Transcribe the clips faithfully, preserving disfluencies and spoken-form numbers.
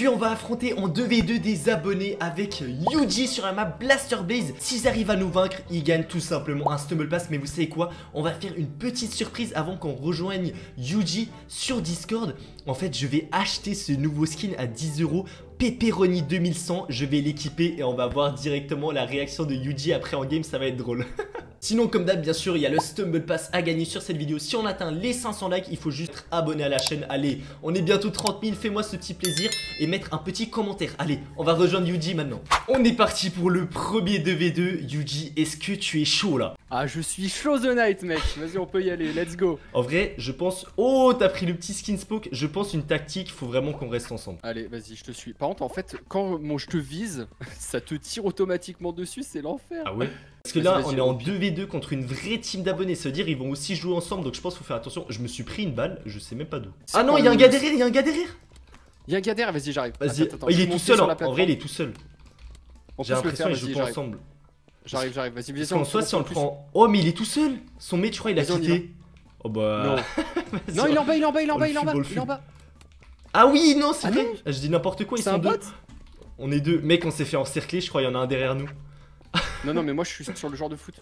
Aujourd'hui on va affronter en deux v deux des abonnés avec Yuji sur la map Blaster Blaze. S'ils arrivent à nous vaincre, ils gagnent tout simplement un Stumble Pass. Mais vous savez quoi? On va faire une petite surprise avant qu'on rejoigne Yuji sur Discord. En fait je vais acheter ce nouveau skin à dix euros, Pepperoni deux mille cent. Je vais l'équiper et on va voir directement la réaction de Yuji après en game, ça va être drôle. Sinon comme d'hab bien sûr il y a le Stumble Pass à gagner sur cette vidéo. Si on atteint les cinq cents likes, il faut juste être abonné à la chaîne. Allez, on est bientôt trente mille, fais-moi ce petit plaisir et mettre un petit commentaire. Allez, on va rejoindre Yuji maintenant. On est parti pour le premier deux v deux. Yuji, est-ce que tu es chaud là? Ah je suis chaud the night mec, vas-y on peut y aller, let's go. En vrai je pense, oh t'as pris le petit skin spoke. Je pense une tactique, faut vraiment qu'on reste ensemble. Allez vas-y je te suis. Par contre en fait quand bon, je te vise, ça te tire automatiquement dessus, c'est l'enfer. Ah ouais? Parce que là on est en deux v deux contre une vraie team d'abonnés. Ça veut dire ils vont aussi jouer ensemble. Donc je pense qu'il faut faire attention. Je me suis pris une balle, je sais même pas d'où. Ah non il y a un gars derrière, il y a un gars derrière. Il y a un gars derrière, vas-y j'arrive. Vas-y, oh, il est tout seul, en, en vrai il est tout seul. J'ai l'impression qu'ils jouent pas ensemble. J'arrive, j'arrive, vas-y, vas-y. En soi si on le prend... Oh mais il est tout seul. Son mate je crois il a quitté. Oh bah... Non, non il est en bas, il est en bas, il est en bas, il est en bas, il est en bas. Ah oui non c'est vrai. Je dis n'importe quoi, ils sont deux. bot. On est deux. Mec on s'est fait encercler, je crois il y en a un derrière nous. Non non mais moi je suis sur le genre de foot.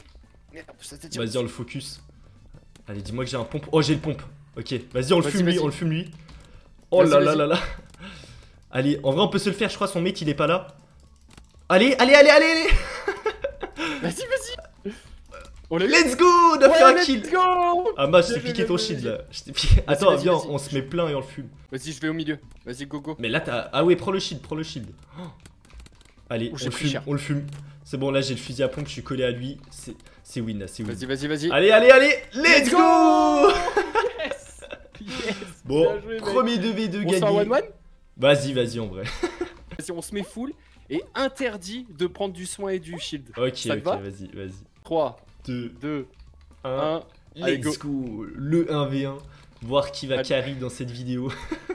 Vas-y on le focus. Allez dis-moi que j'ai un pompe. Oh j'ai le pompe. Ok vas-y on le fume lui, on le fume lui. Oh là là là là. Allez en vrai on peut se le faire, je crois son mate il est pas là. Allez allez allez allez allez. Vas-y vas-y. Let's go. On a fait un kill. Go. Ah bah je t'ai piqué ton shield là. Attends viens on se met plein et on le fume. Vas-y je vais au milieu. Vas-y go go. Mais là t'as... Ah ouais prends le shield, prends le shield. Allez on le fume, on le fume. C'est bon là j'ai le fusil à pompe, je suis collé à lui. C'est win là, c'est win. Vas-y vas-y vas-y. Allez allez allez. Let's go. Yes. Yes. Bon joué, premier deux v deux gagné. On one Vas-y vas-y en vrai. Vas-y on se met full et interdit de prendre du soin et du shield. Ok ça ok vas-y vas-y. trois, deux, deux, un. Let's go. go. Le un v un. Voir qui va Allez. carry dans cette vidéo.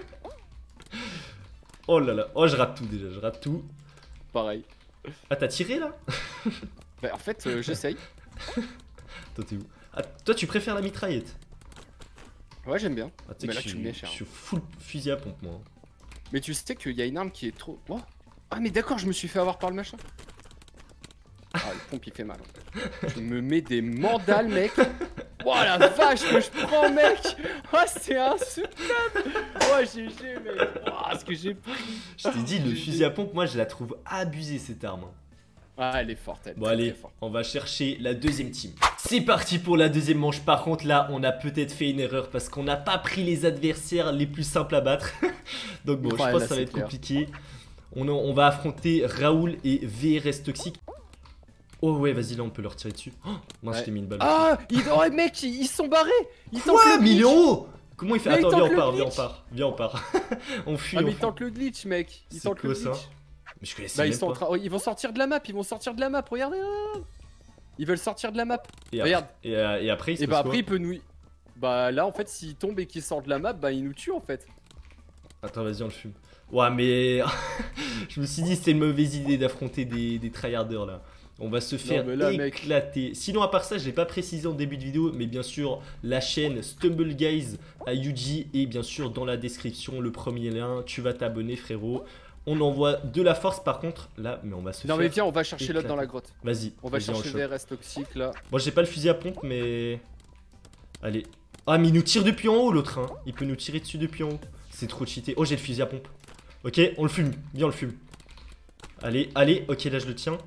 Oh là là. Oh je rate tout déjà, je rate tout. Pareil. Ah t'as tiré là? Bah en fait euh, j'essaye. Toi t'es où? Ah, toi tu préfères la mitraillette? Ouais j'aime bien. Ah, mais là tu me mets cher. Je suis full fusil à pompe moi. Mais tu sais qu'il y a une arme qui est trop... Oh. Ah mais d'accord je me suis fait avoir par le machin. Ah le pompe il fait mal. Je me mets des mandales mec. Oh la vache que je prends mec. Oh c'est insoutenable. Oh G G mec. Oh ce que j'ai pris. Je t'ai dit le fusil à pompe moi je la trouve abusée cette arme. Ah elle est forte elle. Bon allez forte. On va chercher la deuxième team. C'est parti pour la deuxième manche. Par contre là on a peut-être fait une erreur parce qu'on n'a pas pris les adversaires les plus simples à battre. Donc bon ouais, je pense que ça va être clair. Compliqué. On, on va affronter Raoul et V R S Toxic. Oh ouais vas-y là on peut leur tirer dessus. Oh, moi ouais. je t'ai mis une balle. Ah ils... oh mec ils sont barrés. Ils Quoi millions? Comment il fait? Mais Attends viens on part, viens on part, viens on part. On fuit. Ah mais on ils tentent le glitch mec. Ils tentent le glitch. Ça mais je connaissais bah, même ils, sont pas. oh, ils vont sortir de la map, ils vont sortir de la map, regardez là. Ils veulent sortir de la map. Et regarde. Après, et, euh, et après il se Et passe bah quoi? après il peut nous... Bah là en fait s'il tombe et qu'il sort de la map, bah il nous tue en fait. Attends vas-y on le fume. Ouais mais je me suis dit c'était une mauvaise idée d'affronter des, des tryharders là. On va se faire non, là, éclater. Mec. Sinon à part ça je l'ai pas précisé en début de vidéo, mais bien sûr la chaîne Stumble Guys à Yuji et bien sûr dans la description le premier lien, tu vas t'abonner frérot. On envoie de la force par contre là, mais on va se non, faire. Non mais viens on va chercher l'autre dans la grotte. Vas-y. On va chercher V R S Toxic là. Moi j'ai pas le fusil à pompe mais... Allez. Ah mais il nous tire depuis en haut l'autre hein. Il peut nous tirer dessus depuis en haut. C'est trop cheaté. Oh j'ai le fusil à pompe. Ok on le fume. Viens on le fume. Allez allez. Ok là je le tiens.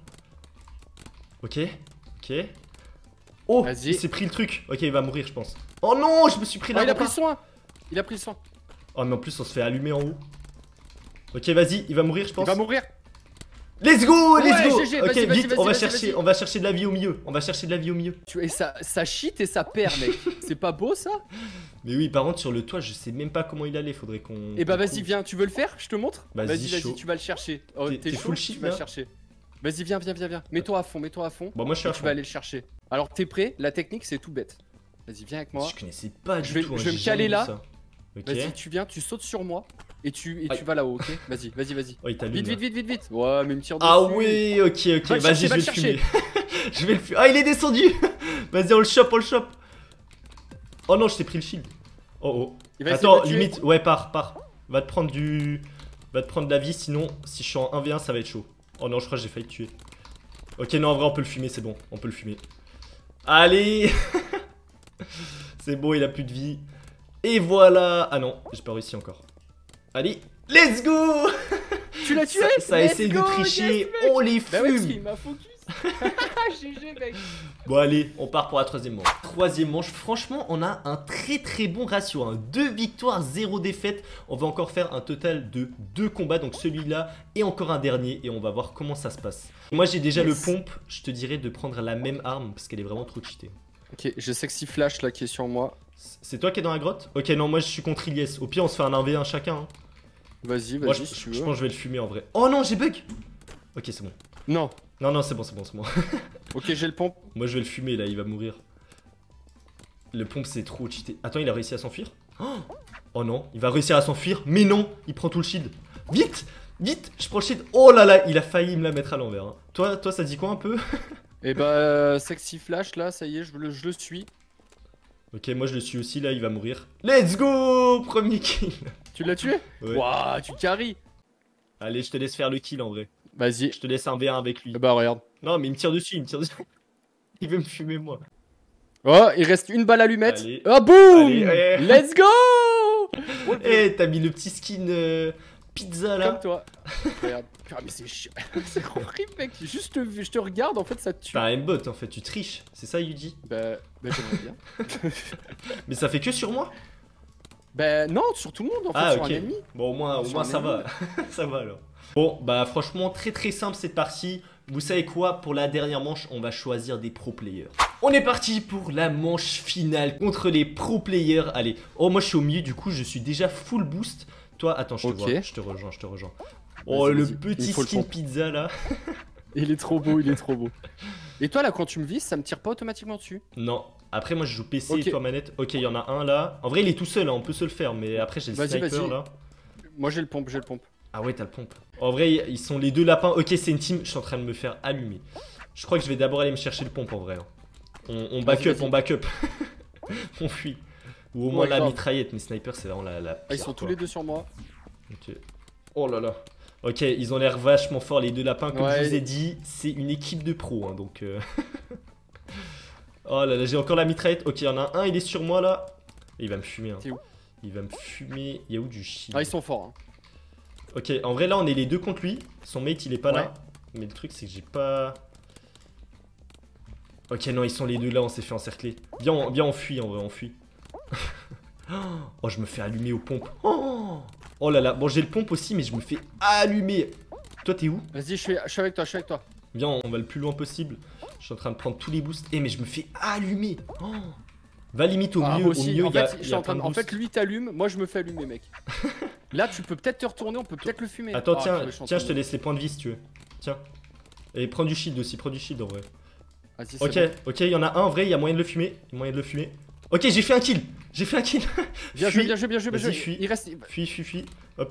Ok, ok. Oh, il s'est pris le truc. Ok, il va mourir, je pense. Oh non, je me suis pris là. Oh, il a pris soin. Il a pris soin. Oh, mais en plus, on se fait allumer en haut. Ok, vas-y, il va mourir, je pense. Il va mourir. Let's go, let's ouais, go. G G, ok, vas-y, vite, vas-y, on va vas-y, chercher, vas-y. on va chercher de la vie au milieu. On va chercher de la vie au milieu. Tu et ça, ça cheat et ça perd, mec. C'est pas beau ça? Mais oui, par contre, sur le toit, je sais même pas comment il allait. Faudrait qu'on. Et bah vas-y, viens. Tu veux le faire? Je te montre. Vas-y, vas-y, vas-y, tu vas le chercher. Oh, t'es full shit, tu vas le chercher. Vas-y, viens, viens, viens, viens. Mets-toi à fond, mets-toi à fond. Bon, moi je suis à fond. Tu vas aller le chercher. Alors, t'es prêt? La technique, c'est tout bête. Vas-y, viens avec moi. Je connaissais pas du je vais, tout. Je vais me caler là. Okay. Vas-y, tu viens, tu sautes sur moi. Et tu, et tu vas là-haut, ok? Vas-y, vas-y, vas-y. Oh, vite, vite, vite, vite, vite, vite. Ouais, mais me tire dessus. Ah oui, ok, ok. Vas-y, je vais le fumer. Je vais le fumer. Ah, il est descendu. Vas-y, on le chope, on le chope. Oh non, je t'ai pris le shield. Oh oh. Il va Attends, limite, ouais, pars, pars. Va te prendre du. Va te prendre la vie, sinon, si je suis en un v un, ça va être chaud. Oh non, je crois que j'ai failli te tuer. Ok, non, en vrai, on peut le fumer, c'est bon. On peut le fumer. Allez. C'est bon, il a plus de vie. Et voilà. Ah non, j'ai pas réussi encore. Allez, let's go. Tu l'as tué. Ça, ça essaie de tricher, yes, on les fume. Bah ouais, parce qu'il m'a focus. G G mec. Bon allez, on part pour la troisième manche. Troisième manche, franchement on a un très très bon ratio, hein. deux victoires, zéro défaite. On va encore faire un total de deux combats, donc celui-là et encore un dernier. Et on va voir comment ça se passe. Moi j'ai déjà yes. le pompe, je te dirais de prendre la même arme parce qu'elle est vraiment trop cheatée. Ok, j'ai Sexy Flash là qui est sur moi. C'est toi qui es dans la grotte? Ok, non, moi je suis contre Ilyes. Au pire on se fait un un v un chacun, hein. Vas-y, vas-y, si je, tu veux. Je pense que je vais le fumer en vrai. Oh non, j'ai bug. Ok, c'est bon. Non. Non, non, c'est bon, c'est bon, c'est bon. Ok, j'ai le pompe. Moi, je vais le fumer, là, il va mourir. Le pompe, c'est trop cheaté. Attends, il a réussi à s'enfuir? Oh, oh non, il va réussir à s'enfuir. Mais non, il prend tout le shield. Vite, vite, je prends le shield. Oh là là, il a failli me la mettre à l'envers, hein. Toi, toi, ça dit quoi un peu? Eh bah, euh, Sexy Flash, là, ça y est, je le, je le suis. Ok, moi, je le suis aussi, là, il va mourir. Let's go. Premier kill. Tu l'as tué? Ouais. Waouh, tu carries. Allez, je te laisse faire le kill, en vrai. Vas-y. Je te laisse un v un avec lui. Bah regarde. Non mais il me tire dessus, il me tire dessus. Il veut me fumer moi. Oh, il reste une balle allumette. Allez. Oh boum. Allez, allez. Let's go. Eh, t'as mis le petit skin euh, pizza là. Comme toi. Regarde. Ah, mais c'est chiant. C'est horrible mec. Juste je te regarde en fait ça te tue. T'as un aimbot en fait, tu triches. C'est ça Yuji? Bah, bah j'aimerais bien. Mais ça fait que sur moi? Bah non, sur tout le monde en fait, ah, sur okay. un ennemi. Bon au moins, au moins ça va. Ça va alors. Bon bah franchement très très simple cette partie. Vous savez quoi, pour la dernière manche on va choisir des pro players. On est parti pour la manche finale contre les pro players. Allez, oh moi je suis au milieu du coup je suis déjà full boost. Toi attends je te okay. vois, je te rejoins, je te rejoins. Oh le petit skin pizza là. Il est trop beau, il est trop beau. Et toi là quand tu me vises ça me tire pas automatiquement dessus? Non, après moi je joue P C okay. et toi manette. Ok il y en a un là. En vrai il est tout seul hein, on peut se le faire mais après j'ai le sniper là. Moi j'ai le pompe, j'ai le pompe. Ah ouais t'as le pompe. En vrai ils sont les deux lapins. Ok c'est une team, je suis en train de me faire allumer. Je crois que je vais d'abord aller me chercher le pompe en vrai. On, on back up, on back up. On fuit. Ou au moins ouais, la grave. mitraillette, mais sniper c'est vraiment la, la pire, ah, ils sont quoi. tous les deux sur moi. Ok. Oh là là. Ok ils ont l'air vachement forts les deux lapins. Comme ouais. je vous ai dit c'est une équipe de pros hein, donc euh... Oh là là j'ai encore la mitraillette. Ok il y en a un il est sur moi là. Et il va me fumer hein. Où il va me fumer. Il y a où du shield? Ah ils sont forts hein. Ok, en vrai là on est les deux contre lui. Son mate il est pas ouais. là. Mais le truc c'est que j'ai pas... Ok non ils sont les deux là, on s'est fait encercler. Viens on, viens, on fuit en vrai, on fuit. Oh je me fais allumer aux pompes. Oh, oh là là, bon j'ai le pompe aussi mais je me fais allumer. Toi t'es où? Vas-y je suis, je suis avec toi, je suis avec toi. Viens on va le plus loin possible. Je suis en train de prendre tous les boosts. Eh mais je me fais allumer. Oh. Va limite au ah, milieu, aussi. au milieu en il y a, fait, y a en, train, en fait lui t'allume, moi je me fais allumer mec. Là tu peux peut-être te retourner, on peut peut-être le fumer. Attends oh, tiens, tiens je te laisse les points de vie si tu veux. Tiens. Et prends du shield aussi, prends du shield en vrai. Ok, bon. Ok, il y en a un en vrai, il y a moyen de le fumer. Il y a moyen de le fumer. Ok, j'ai fait un kill. J'ai fait un kill. Bien joué, bien joué, bien joué, bien joué. Fuis. Il reste. Fuis, fuis, fuis. Hop.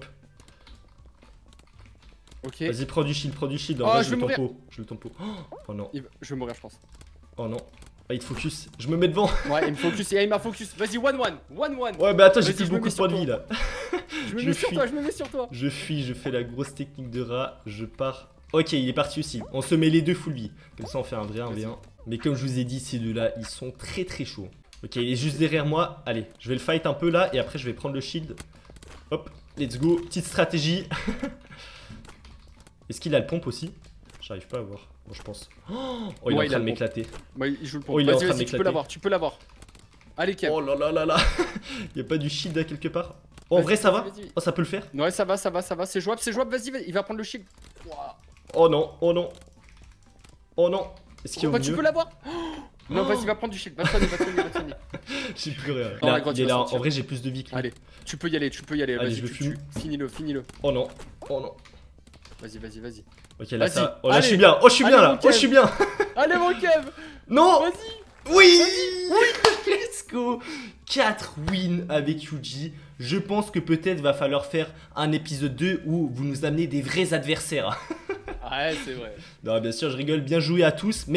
Ok. Vas-y, prends du shield, prends du shield. En oh, vrai, je, je le vais tempo. Je le tempo. Oh non. Il... Je vais mourir, je pense. Oh non. Ah, il te focus. Je me mets devant. Ouais, il me focus. Il m'a focus. Vas-y, one one. One one. Ouais, bah attends, j'ai plus beaucoup de points de vie là. Je me mets sur toi, je me mets sur toi. Je fuis, je fais la grosse technique de rat. Je pars. Ok, il est parti aussi. On se met les deux full vie. Comme ça, on fait un vrai un v un. Mais comme je vous ai dit, ces deux-là, ils sont très très chauds. Ok, il est juste derrière moi. Allez, je vais le fight un peu là. Et après, je vais prendre le shield. Hop, let's go. Petite stratégie. Est-ce qu'il a le pompe aussi? J'arrive pas à voir. Bon, je pense. Oh, oh il ouais, est en train de m'éclater. Ouais, il joue le pompe. Oh, il est en train de m'éclater. Tu peux l'avoir, tu peux l'avoir. Allez, Kev. Oh là là là là. Il y a pas du shield là quelque part? Oh, en vrai, ça va? Oh, ça peut le faire? Ouais, ça va, ça va, ça va. C'est jouable, c'est jouable. Vas-y, vas il va prendre le shield. Wow. Oh non, oh non. Oh non. Est-ce qu'il y a oh, bah, tu peux l'avoir? Non, vas-y, va prendre du shield. Va te soigner, va te soigner, va te soigner. J'ai plus rien. Oh, là, il est là. En vrai, j'ai plus de vie que lui. Allez, tu peux y aller, tu peux y aller. Allez, vas-y, je le fume. Finis-le, finis-le. Oh non, oh non. Vas-y, vas-y, vas-y. Ok, là, ça... oh, là je suis bien. Oh, je suis bien là. Oh, je suis bien. Allez, mon Kev. Non. Vas-y. Oui. Oui. Let's go. quatre wins avec Yuji. Je pense que peut-être va falloir faire un épisode deux où vous nous amenez des vrais adversaires. Ouais, c'est vrai. Non, bien sûr, je rigole. Bien joué à tous, mais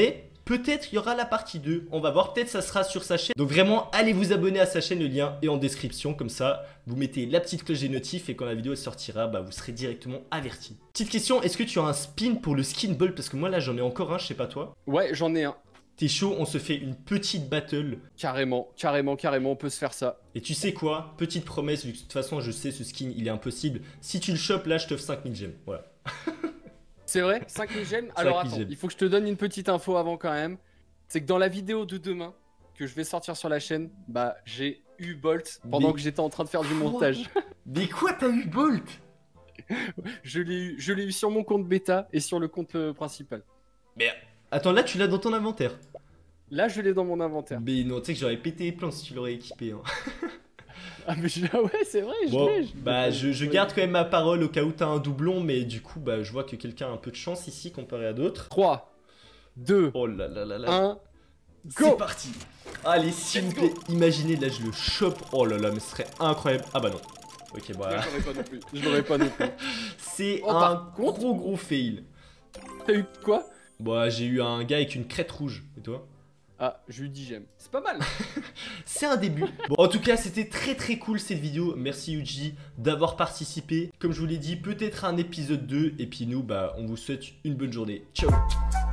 peut-être il y aura la partie deux. On va voir, peut-être ça sera sur sa chaîne. Donc vraiment, allez vous abonner à sa chaîne, le lien est en description. Comme ça, vous mettez la petite cloche des notifs et quand la vidéo sortira, bah, vous serez directement averti. Petite question, est-ce que tu as un spin pour le skin ball? Parce que moi là, j'en ai encore un, je sais pas toi. Ouais, j'en ai un. T'es chaud, on se fait une petite battle. Carrément, carrément, carrément, on peut se faire ça. Et tu sais quoi? Petite promesse, vu que de toute façon, je sais, ce skin, il est impossible. Si tu le chopes, là, je t'offre cinq mille gemmes. Voilà. C'est vrai, cinq mille gemmes. Alors attends, gemmes. il faut que je te donne une petite info avant quand même. C'est que dans la vidéo de demain, que je vais sortir sur la chaîne, bah j'ai eu Bolt pendant Mais... que j'étais en train de faire du montage. Mais quoi, t'as eu Bolt? Je l'ai eu, je l'ai eu sur mon compte bêta et sur le compte euh, principal. Mais attends, là, tu l'as dans ton inventaire. Là, je l'ai dans mon inventaire. Mais non, tu sais que j'aurais pété les plans si tu l'aurais équipé. Hein. Ah mais je... ouais, c'est vrai, je Bon, l'ai. je- bah, je, je garde quand même ma parole au cas où t'as un doublon, mais du coup, bah, je vois que quelqu'un a un peu de chance ici comparé à d'autres. trois, deux, Oh là là là là. un, C'est go. parti. Allez, s'il vous Let's plaît, go. imaginez, là, je le chope. Oh là là, mais ce serait incroyable. Ah bah non. Ok, voilà. Je l'aurais pas non plus. Je l'aurais pas non plus. C'est Oh, un par contre- gros gros fail. T'as eu quoi? Bah, j'ai eu un gars avec une crête rouge. Et toi? Ah, j'ai eu dix gemmes. C'est pas mal. C'est un début. Bon, en tout cas, c'était très très cool cette vidéo. Merci Yuji d'avoir participé. Comme je vous l'ai dit, peut-être un épisode deux. Et puis nous, bah, on vous souhaite une bonne journée. Ciao.